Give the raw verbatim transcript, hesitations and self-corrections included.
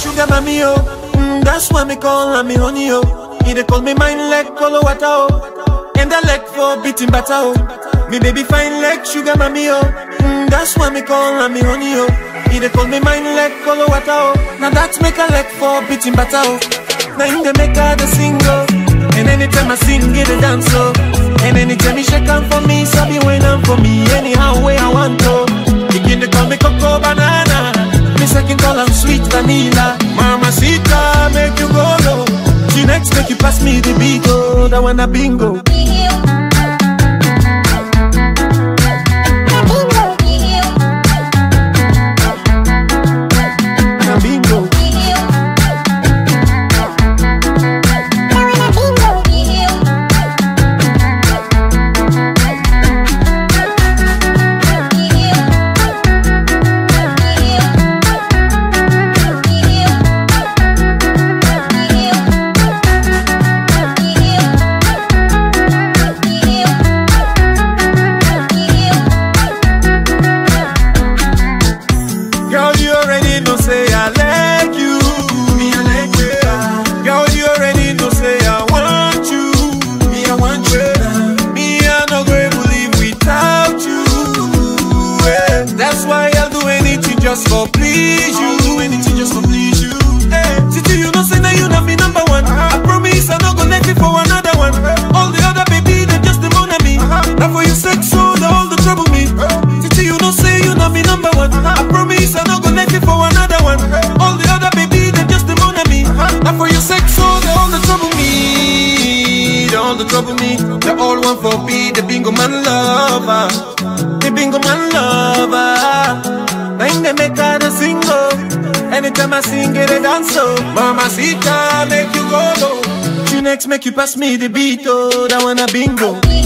sugar mommy, oh. Mm, that's why me call her me honey, oh. He dey call me mine like color water, oh. And I like for beating butter, oh. Me baby fine like sugar mommy, oh. Mm, that's why me call her me honey, oh. He dey call me mine like color water, oh. Now that's make her like for beating butter, oh. Now him dey make her the single. And anytime I sing, get a dance, oh. And anytime he shake on for me, so be when I'm for me. Anyhow way I want to. Begin to call me cocoa banana. Me second call I'm sweet vanilla. Mama Sita, make you go low. She next make you pass me the beat, oh. That one a bingo. Just for please you, do anything just for please you. Hey, Titi, you know say that you not be number one. Uh-huh. I promise I not gonna let it for another one. Uh-huh. All the other baby they just demand on me. Uh-huh. Now for you sex so they all the trouble me. Uh-huh. Titi, you know say you not be number one. Uh-huh. I promise I not gonna let it for another one. Uh-huh. All the other baby they just demand on me. Uh-huh. Now for you sex so they all the trouble me. They all the trouble me. They all want for me. The Bingo man lover. The Bingo man lover. Now they make her the single. Anytime I sing, get a dance, oh. Mama Sita, make you go low. She next make you pass me the beat, oh. That one a bingo.